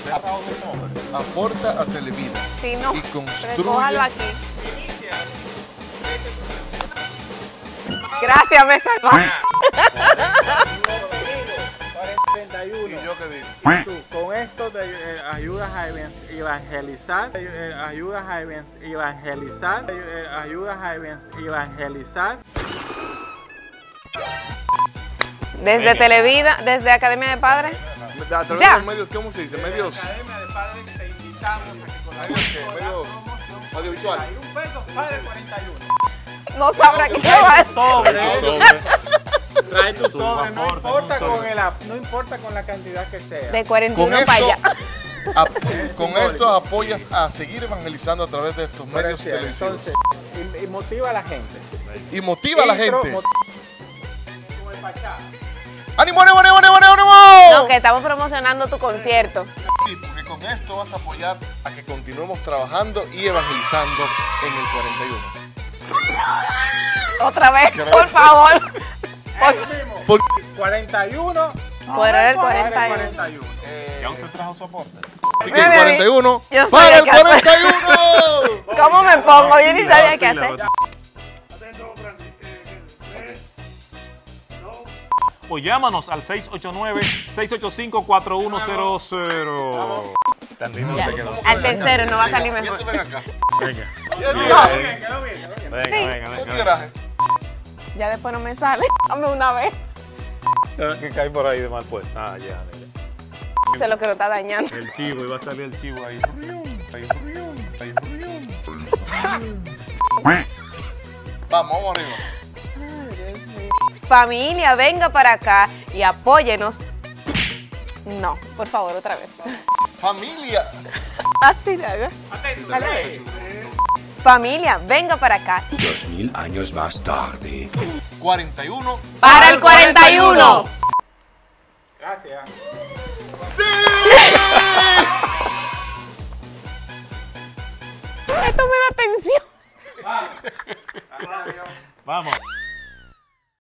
aporta a Televida Si no, y construye. recójalo aquí. Gracias, me salvaste. 31. ¿Y yo qué digo? Tú, con esto te ayudas a evangelizar, ayudas a evangelizar, ayudas a evangelizar. Desde Televida, desde Academia de Padres. A través Ya. de los medios, ¿cómo se dice? Medios. Academia de Padres te invitamos a que ¿Medios colabores qué? con la Medios promoción. audiovisuales. 31 pesos, Padre 41. No sabrá qué va a decir. Trae tu sobre, no importa con la cantidad que sea. De Con 41 esto, para allá. con esto apoyas a seguir evangelizando a través de estos medios televisivos. Entonces, y motiva a la gente. Y motiva a la Intro, gente. Como el Pachá. ¡Ánimo, ánimo, ánimo, ánimo, ánimo! No, que estamos promocionando tu concierto. Sí, porque con esto vas a apoyar a que continuemos trabajando y evangelizando en el 41. Otra vez, ¿Qué por favor. Eso mismo. Por- 41. Fuera el Padre 41. 41. ¿Ya usted trajo su aporte? Así que el 41 Yo soy para el el que hace. 41. ¿Cómo me pongo? Yo ni sabía qué hacer. Pues llámanos al 689-685-4100. Tan lindo Ya. te quedó. Al tercero no va a salir Y mejor. ese ven acá. Venga, Y el Quedó tiraje. bien, quedó bien, quedó bien. venga, venga, ¿Qué venga. tiraje? Ya después no me sale. Dame una vez. Que cae por ahí de mal pues. Ah, ya, mira. Eso es lo que lo está dañando. El chivo, iba a salir el chivo ahí. Vamos arriba. Familia, venga para acá y apóyenos. No, por favor, otra vez. Familia. Así le hago. Atento. Dale. Familia, venga para acá. 2000 años más tarde. 41. ¡Para el 41! Gracias. ¡Sí! Esto me da tensión. Vamos. Adiós. Vamos.